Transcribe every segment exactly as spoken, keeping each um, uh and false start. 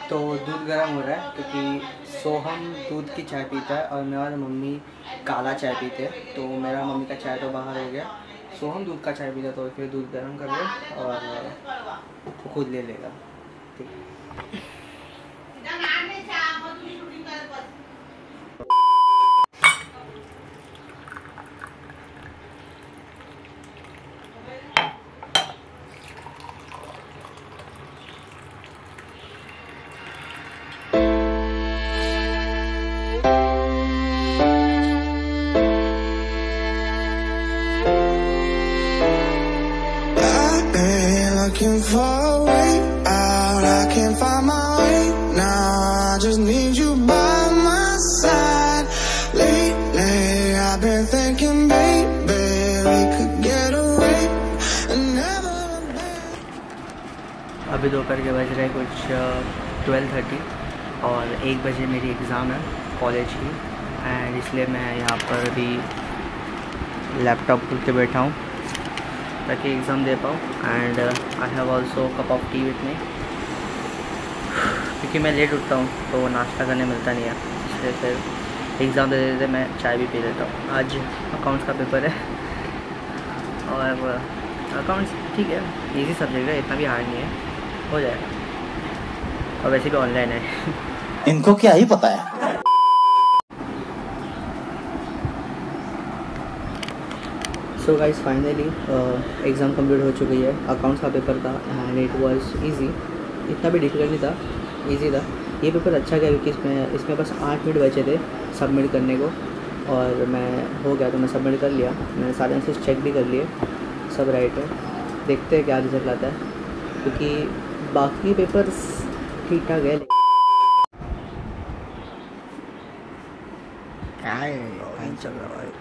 तो दूध गर्म हो रहा है क्योंकि सोहम दूध की चाय पीता है और मैं और मम्मी काला चाय पीते हैं। तो मेरा मम्मी का चाय तो बाहर हो गया, सोहम दूध का चाय पीता तो फिर दूध गर्म कर ले और खुद ले लेगा। ठीक Looking for a way out, I can't find my way now. I just need you by my side. Lately, I've been thinking, baby, we could get away and never again. अभी दोपहर के बज रहे कुछ ट्वेल्व थर्टी और एक बजे मेरी एग्ज़ाम है कॉलेज की, एंड इसलिए मैं यहाँ पर अभी लैपटॉप खोल के बैठा हूँ ताकि एग्ज़ाम दे पाऊँ। And I have also cup of tea with me, क्योंकि मैं लेट उठता हूँ तो वो नाश्ता करने मिलता नहीं है, इसलिए फिर एग्ज़ाम दे देते मैं चाय भी पी लेता हूँ। आज अकाउंट्स का पेपर है और अकाउंट्स ठीक है, इजी सब्जेक्ट है, इतना भी हार्ड नहीं है, हो जाएगा। और वैसे भी ऑनलाइन है। इनको क्या ही पता है। So guys finally exam complete हो चुकी है। अकाउंट्स का पेपर था एंड इट वाज इजी, इतना भी डिफिकल्ट नहीं था, इजी था। ये पेपर अच्छा गया क्योंकि इसमें इसमें बस आठ मिनट बचे थे सबमिट करने को और मैं हो गया तो मैं सबमिट कर लिया। मैंने सारे आंसर्स चेक भी कर लिए, सब राइट है। देखते हैं क्या रिजल्ट आता है, क्योंकि बाकी पेपर्स ठीक ठाक है। चल रहा है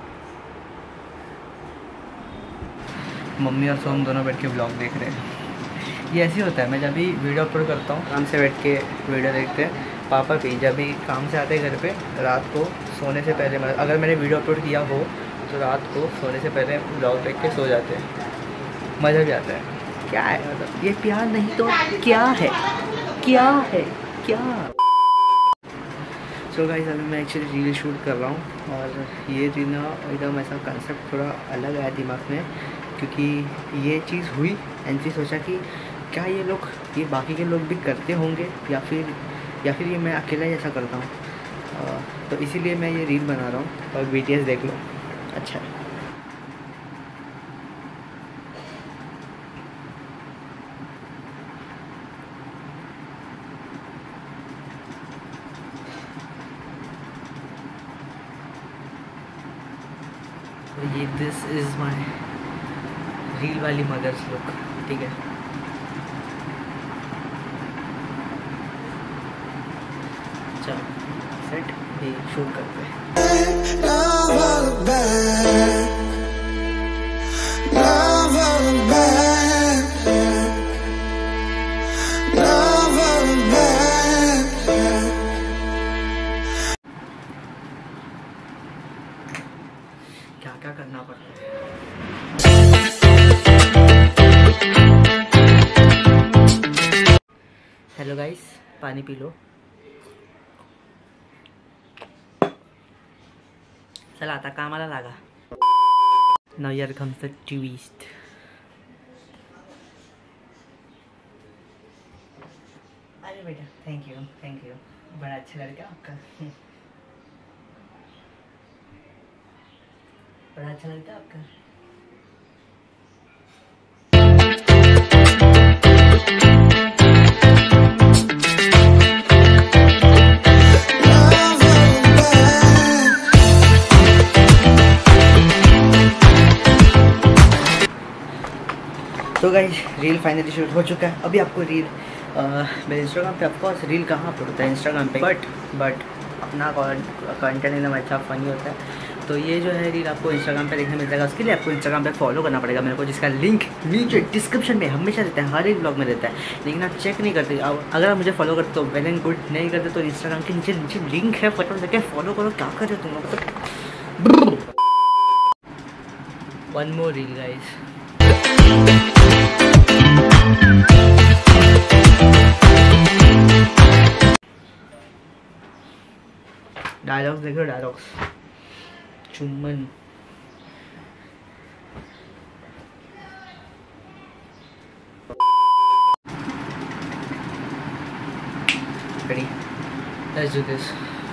मम्मी और सोम दोनों बैठ के ब्लॉग देख रहे हैं। ये ऐसे ही होता है, मैं जब भी वीडियो अपलोड करता हूँ आराम से बैठ के वीडियो देखते हैं। पापा भी जब भी काम से आते हैं घर पे रात को सोने से पहले, मतलब अगर मैंने वीडियो अपलोड किया हो तो रात को सोने से पहले ब्लॉग देख के सो जाते हैं। मज़ा भी आता है। क्या है मतलब ये प्यार नहीं तो क्या है, क्या है क्या। सो गाइस अभी मैं एक्चुअली रील शूट कर रहा हूँ और ये रील ना एकदम ऐसा कंसेप्ट थोड़ा अलग आया दिमाग में, क्योंकि ये चीज़ हुई एंड फिर सोचा कि क्या ये लोग ये बाकी के लोग भी करते होंगे या फिर या फिर ये मैं अकेला ही ऐसा करता हूँ। तो इसीलिए मैं ये रील बना रहा हूँ और बीटीएस देख लो। अच्छा है। ये दिस इज़ माई रील वाली मदर्स लुक, ठीक है। चलो सेट भी शूट करते हैं। क्या क्या करना पड़ता है। हेलो गाइस, पानी पी लो। चला आता कामाला लागा। Now here comes the twist. अरे बेटा थैंक यू थैंक यू, बड़ा अच्छा लड़का आपका, बड़ा अच्छा लड़का आपका। तो गाइस रील फाइनली शूट हो चुका है। अभी आपको रील मेरे इंस्टाग्राम पे ऑफकोर्स रील कहाँ अपलोड होता है इंस्टाग्राम पे, बट बट अपना कंटेंट एकदम अच्छा फनी होता है। तो ये जो है रील आपको इंस्टाग्राम पे देखने मिल जाएगा। उसके लिए आपको इंस्टाग्राम पे फॉलो करना पड़ेगा मेरे को, जिसका लिंक नीचे डिस्क्रिप्शन में हमेशा रहता है, हर एक ब्लॉग में रहता है, लेकिन आप चेक नहीं करते। अगर आप मुझे फॉलो करते तो वेल एंड गुड, नहीं करते तो इंस्टाग्राम के नीचे नीचे लिंक है, फटाफट देखे फॉलो करो। क्या कर रहे हो तुम लोग? One more reel guys. We'll be right back. Dialogues देख लो, डायलॉग्स। चुम्बन ready, let's do this.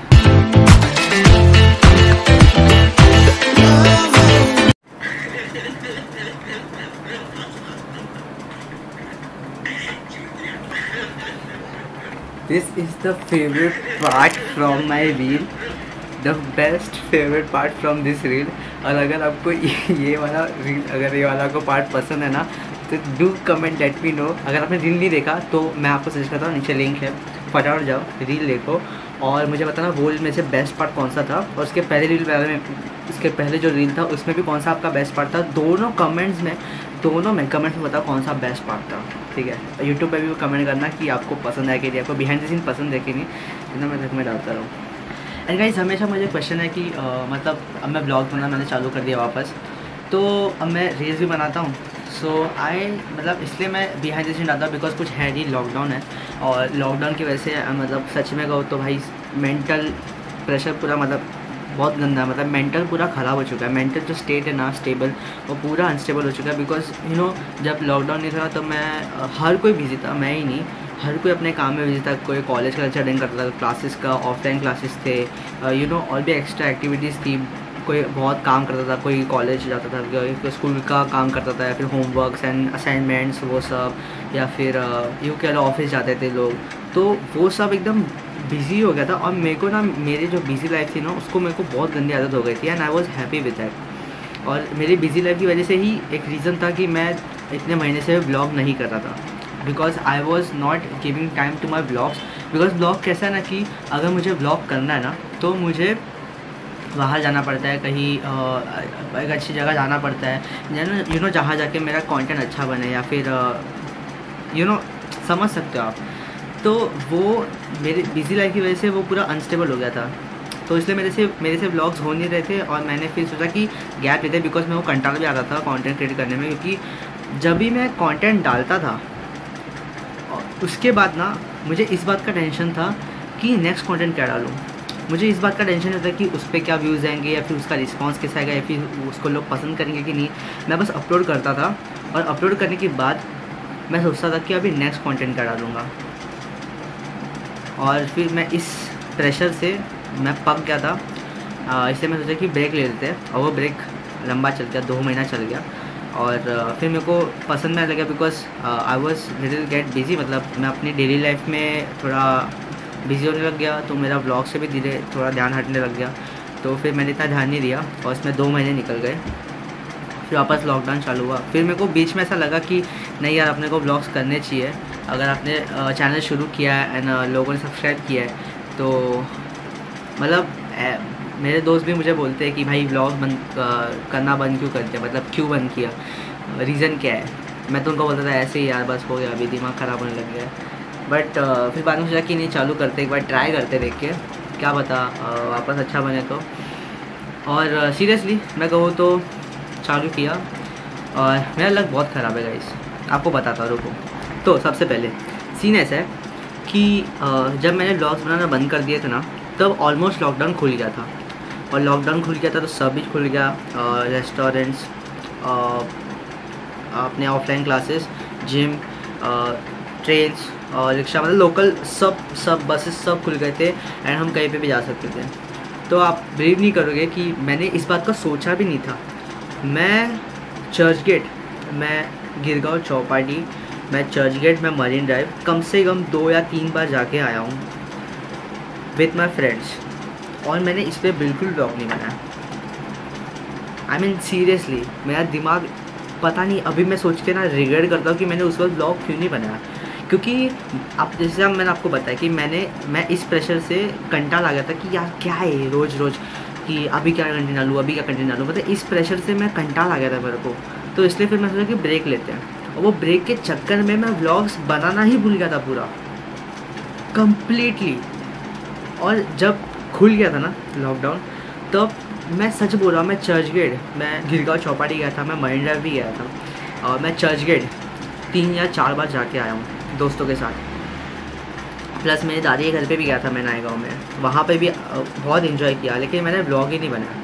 This is the favorite part from my reel, the best favorite part from this reel. और अगर आपको ये वाला रील, अगर ये वाला आपको पार्ट पसंद है ना, तो do comment let me know. अगर आपने रील नहीं देखा तो मैं आपको सजेस्ट करता हूँ, नीचे लिंक है, फटाफट जाओ रील देखो और मुझे बताना वो में से बेस्ट पार्ट कौन सा था, और उसके पहले रील वाले में, उसके पहले जो रील था उसमें भी कौन सा आपका बेस्ट पार्ट था। दोनों कमेंट्स में दोनों में कमेंट्स में बताओ कौन सा बेस्ट पार्ट था, ठीक है। यूट्यूब पे भी कमेंट करना कि आपको पसंद आया कि नहीं, आपको बिहाइंड द सीन पसंद है कि नहीं, इतना मैं मैं डालता रहूँ। एंड गाइस, हमेशा मुझे क्वेश्चन है कि uh, मतलब अब मैं ब्लॉग बनाना मैंने चालू कर दिया वापस, तो अब मैं रील्स भी बनाता हूँ। सो so, आई मतलब इसलिए मैं बिहाइंड द सीन डालता हूँ बिकॉज कुछ है नहीं, लॉकडाउन है, और लॉकडाउन की वजह से मतलब सच में कहूँ तो भाई मेंटल प्रेशर पूरा मतलब बहुत गंदा है, मतलब मेंटल पूरा ख़राब हो चुका है। मेंटल जो स्टेट है ना स्टेबल, वो पूरा अनस्टेबल हो चुका है। बिकॉज यू नो जब लॉकडाउन नहीं था तो मैं हर कोई बिजी था, मैं ही नहीं, हर कोई अपने काम में बिजी था। कोई कॉलेज का लेक्चर अटेंड करता था, क्लासेस का ऑफलाइन क्लासेस थे, यू नो और भी एक्स्ट्रा एक्टिविटीज़ थी। कोई बहुत काम करता था, कोई कॉलेज जाता था, कोई स्कूल का काम करता था, या फिर होमवर्क्स एंड असाइनमेंट्स वो सब, या फिर यूँ कह लो ऑफिस जाते थे लोग, तो वो सब एकदम बिज़ी हो गया था। और मेरे को ना मेरी जो बिज़ी लाइफ थी ना उसको मेरे को बहुत गंदी आदत हो गई थी, and I was happy with that. और मेरी बिज़ी लाइफ की वजह से ही एक रीज़न था कि मैं इतने महीने से ब्लॉग नहीं कर रहा था, because I was not giving time to my blogs. Because blog कैसा है ना कि अगर मुझे ब्लॉग करना है ना तो मुझे बाहर जाना पड़ता है, कहीं एक अच्छी जगह जाना पड़ता है, यू नो जहाँ जाके मेरा कंटेंट अच्छा बने, या फिर यू नो समझ सकते हो आप। तो वो मेरी बिज़ी लाइफ की वजह से वो पूरा अनस्टेबल हो गया था, तो इसलिए मेरे से मेरे से व्लॉग्स हो नहीं रहे थे। और मैंने फिर सोचा कि गैप लेते, बिकॉज मैं वो कंटाल भी आता था कंटेंट क्रिएट करने में, क्योंकि जब भी मैं कंटेंट डालता था उसके बाद ना मुझे इस बात का टेंशन था कि नेक्स्ट कंटेंट क्या डालूँ। मुझे इस बात का टेंशन होता है कि उस पर क्या व्यूज़ आएंगे, या फिर उसका रिस्पांस कैसा आएगा, या फिर उसको लोग पसंद करेंगे कि नहीं। मैं बस अपलोड करता था, और अपलोड करने के बाद मैं सोचता था कि अभी नेक्स्ट कंटेंट क्या डालूँगा। और फिर मैं इस प्रेशर से मैं पक गया था, इसलिए मैं सोचा कि ब्रेक ले लेते हैं, और वो ब्रेक लंबा चल गया, दो महीना चल गया। और फिर मेरे को पसंद में लगा, because I was little get busy, मतलब मैं अपनी डेली लाइफ में थोड़ा बिजी होने लग गया, तो मेरा व्लॉग से भी धीरे थोड़ा ध्यान हटने लग गया। तो फिर मैंने इतना ध्यान नहीं दिया, और इसमें दो महीने निकल गए। फिर वापस लॉकडाउन चालू हुआ। फिर मेरे को बीच में ऐसा लगा कि नहीं यार, अपने को व्लॉग्स करने चाहिए। अगर आपने चैनल शुरू किया है एंड लोगों ने सब्सक्राइब किया है, तो मतलब मेरे दोस्त भी मुझे बोलते हैं कि भाई व्लॉग बंद करना बंद क्यों कर दिया, मतलब क्यों बंद किया, रीज़न क्या है। मैं तो उनको बोलता था ऐसे ही यार, बस हो गया, अभी दिमाग ख़राब होने लग गया। बट uh, फिर बाद में सोचा कि नहीं, चालू करते, एक बार ट्राई करते, देख के क्या पता uh, वापस अच्छा बने तो। और सीरियसली uh, मैं कहूँ तो चालू किया, और मेरा लक बहुत ख़राब है गाइस, आपको बताता हूँ, रुको। तो सबसे पहले सीन ऐसा है कि uh, जब मैंने ब्लॉग्स बनाना बंद कर दिए थे ना, तब ऑलमोस्ट लॉकडाउन खुल गया था। और लॉकडाउन खुल गया था तो सब कुछ खुल गया, रेस्टोरेंट्स, अपने ऑफलाइन क्लासेस, जिम, ट्रेन्स और रिक्शा, मतलब लोकल सब सब बसेस सब खुल गए थे, एंड हम कहीं पे भी जा सकते थे। तो आप बिलीव नहीं करोगे कि मैंने इस बात का सोचा भी नहीं था। मैं चर्च गेट, मैं गिरगांव चौपाटी, मैं चर्च गेट, मैं मरीन ड्राइव कम से कम दो या तीन बार जाके आया हूँ विथ माई फ्रेंड्स, और मैंने इस पर बिल्कुल ब्लॉग नहीं बनाया। आई मीन सीरियसली, मेरा दिमाग पता नहीं, अभी मैं सोच के ना रिग्रेट करता हूँ कि मैंने उस वक्त ब्लॉग क्यों नहीं बनाया। क्योंकि अब जैसे अब मैंने आपको बताया कि मैंने मैं इस प्रेशर से कंटाल आ गया था कि यार क्या है रोज़ रोज़ कि अभी क्या कंटेंट डालूँ, अभी क्या कंटेंट डालूँ, मतलब इस प्रेशर से मैं कंटाल आ गया था मेरे को। तो इसलिए फिर मैं सोचा कि ब्रेक लेते हैं, और वो ब्रेक के चक्कर में मैं व्लॉग्स बनाना ही भूल गया था पूरा कम्प्लीटली। और जब खुल गया था ना लॉकडाउन, तब मैं सच बोल रहा हूँ, मैं चर्च गेट, मैं गिरगांव चौपाटी गया था, मैं मरीन ड्राइव भी गया था, और मैं चर्च गेट तीन या चार बार जाके आया हूँ दोस्तों के साथ। प्लस मेरी दादी के घर पे भी गया था मैं नए गाँव में, वहाँ पे भी बहुत इन्जॉय किया, लेकिन मैंने ब्लॉग ही नहीं बनाया।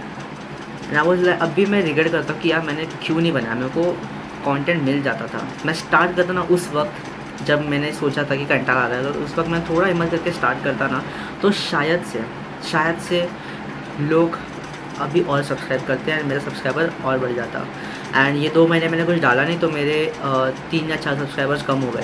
ना वो अब भी मैं रिग्रेट करता हूँ कि यार मैंने क्यों नहीं बनाया। मेरे को कंटेंट मिल जाता था, मैं स्टार्ट करता ना उस वक्त जब मैंने सोचा था कि कंटाला आ रहा है, तो उस वक्त मैं थोड़ा हिम्मत करके स्टार्ट करता ना, तो शायद से शायद से लोग अभी और सब्सक्राइब करते हैं, मेरा सब्सक्राइबर और बढ़ जाता। एंड ये दो महीने मैंने कुछ डाला नहीं तो मेरे तीन या चार सब्सक्राइबर्स कम हो गए,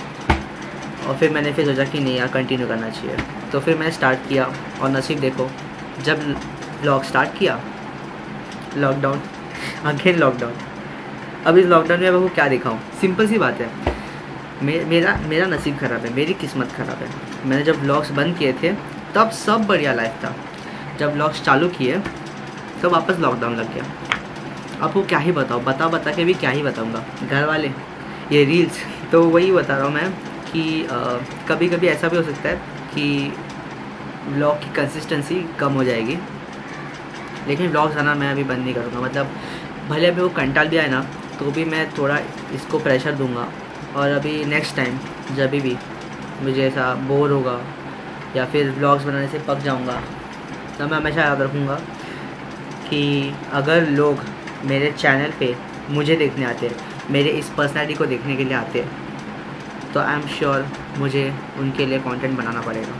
और फिर मैंने फिर सोचा कि नहीं यार कंटिन्यू करना चाहिए, तो फिर मैंने स्टार्ट किया। और नसीब देखो, जब व्लॉग स्टार्ट किया लॉकडाउन, अगेन लॉकडाउन। अब इस लॉकडाउन में वो क्या दिखाऊं, सिंपल सी बात है, मे, मेरा मेरा नसीब ख़राब है, मेरी किस्मत ख़राब है। मैंने जब व्लॉग्स बंद किए थे तब सब बढ़िया लाइफ था, जब व्लॉग्स चालू किए तो वापस लॉकडाउन लग गया। अब वो क्या ही बताओ, बता बता के भी क्या ही बताऊँगा। घर वाले, ये रील्स, तो वही बता रहा हूँ मैं कि आ, कभी कभी ऐसा भी हो सकता है कि व्लॉग की कंसिस्टेंसी कम हो जाएगी, लेकिन व्लॉग्स आना मैं अभी बंद नहीं करूँगा। मतलब भले अभी वो कंटाल भी आए ना, तो भी मैं थोड़ा इसको प्रेशर दूंगा, और अभी नेक्स्ट टाइम जब भी मुझे ऐसा बोर होगा या फिर व्लॉग्स बनाने से पक जाऊंगा, तो मैं हमेशा याद रखूँगा कि अगर लोग मेरे चैनल पे मुझे देखने आते, मेरे इस पर्सनैलिटी को देखने के लिए आते, तो आई एम श्योर मुझे उनके लिए कंटेंट बनाना पड़ेगा।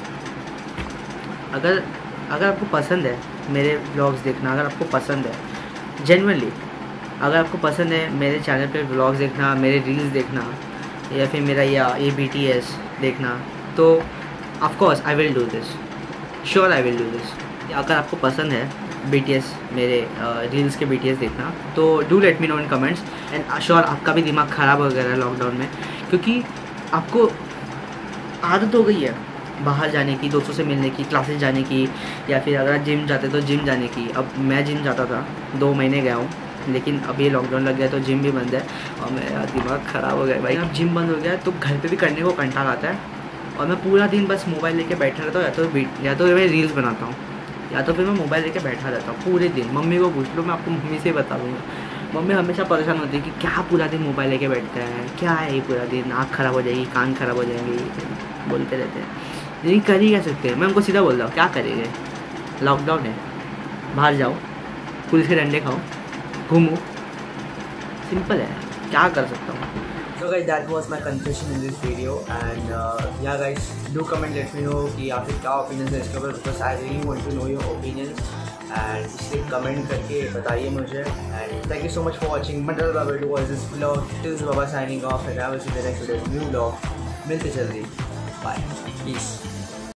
अगर अगर आपको पसंद है मेरे व्लॉग्स देखना, अगर आपको पसंद है जेन्युइनली, अगर आपको पसंद है मेरे चैनल पे व्लॉग्स देखना, मेरे रील्स देखना, या फिर मेरा या ए बी टी एस देखना, तो of course I will do this, sure I will do this. अगर आपको पसंद है बी टी एस, मेरे रील्स uh, के बी टी एस देखना, तो do let me know in comments. And sure आपका भी दिमाग ख़राब हो गया है लॉकडाउन में, क्योंकि आपको आदत हो गई है बाहर जाने की, दोस्तों से मिलने की, क्लासेस जाने की, या फिर अगर जिम जाते तो जिम जाने की। अब मैं जिम जाता था, दो महीने गया हूँ, लेकिन अब ये लॉकडाउन लग गया तो जिम भी बंद है, और मेरा दिमाग ख़राब हो गया भाई। अब जिम बंद हो गया तो घर पे भी करने को कंटाल आता है, और मैं पूरा दिन बस मोबाइल लेके बैठा रहता हूँ, या तो या तो मैं रील्स बनाता हूँ, या तो फिर मैं मोबाइल लेके बैठा रहता हूँ पूरे दिन। मम्मी को पूछ लो, मैं आपको मम्मी से बता दूँगा। मम्मी हमेशा परेशान होती है कि क्या पूरा दिन मोबाइल लेके बैठता है, क्या है ये पूरा दिन, आँख ख़राब हो जाएगी, कान ख़राब हो जाएंगे, बोलते रहते हैं। लेकिन कर ही क्या सकते हैं, मैं उनको सीधा बोल रहा हूँ क्या करेंगे, लॉकडाउन है, बाहर जाओ, पुलिस के डंडे खाओ, घूमो, सिंपल है, क्या कर सकता हूँ। So guys, that was my confession in this video, and uh, yeah guys, do comment, let me know कि आपके क्या opinions है इसके ऊपर, because I really want to know your opinions, and इसलिए comment करके बताइए मुझे। And thank you so much for watching Mandal Baba to watch this vlog. This is Baba signing off, and I will see you in the next video, new vlog. मिलते जल्दी, bye, peace.